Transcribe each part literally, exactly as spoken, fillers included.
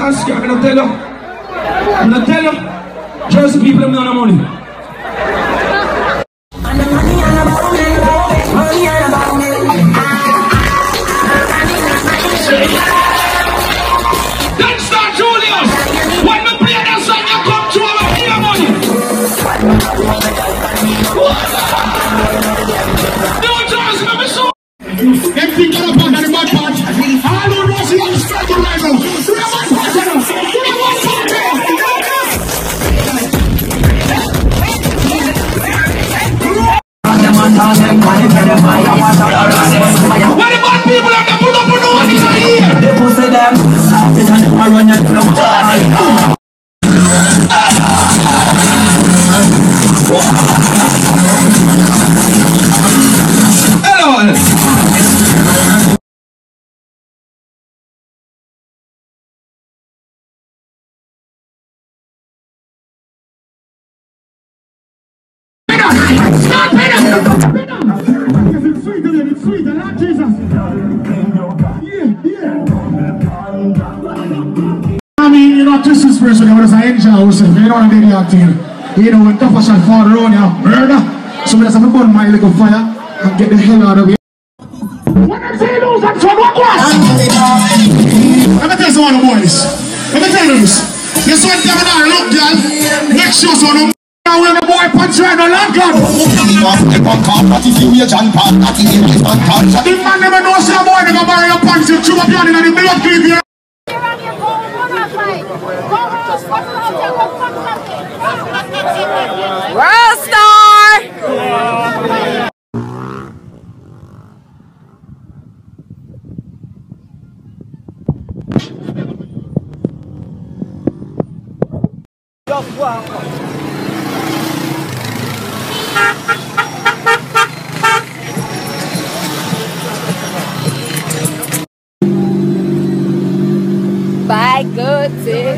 and scrap, I'm gonna tell you. I'm gonna tell you. Jersey people have no money. Gangsta Julius! When we play that song, you come to our ear money. New Jersey, let me show. Them things are upon the bad part. All who knows you are struggling right now. Do the one part right now. Do the one part right now. What the bad people have to put up on the one in here? They pussy them. They can't run your club. It's sweet, it's sweet, the Lord Jesus. Yeah, yeah. I mean, you know, this is person, I was an angel, I was saying, you know what I did out here. You know, when tough shot fall around you, murder. So we just have to burn my little fire and get the hell out of here. When I say those, I'm trying to walk us. Let me tell you some of the boys. Let me tell you this. You saw them in our look, girl. Make sure so no. When the boy punch right on land gun. The man never knows how boy never bury your pants and chew up your in the middle of the World Star! Just wow. By good thing.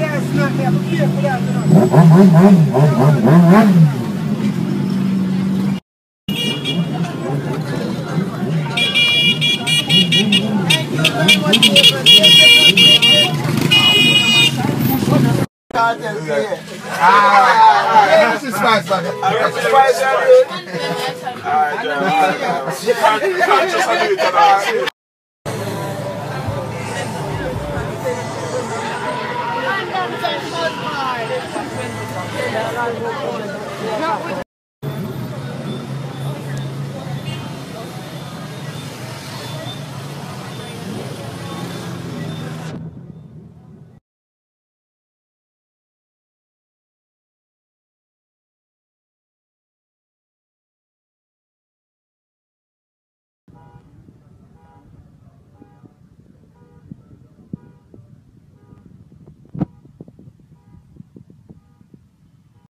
Ah, this is spice, man. This is spice, man.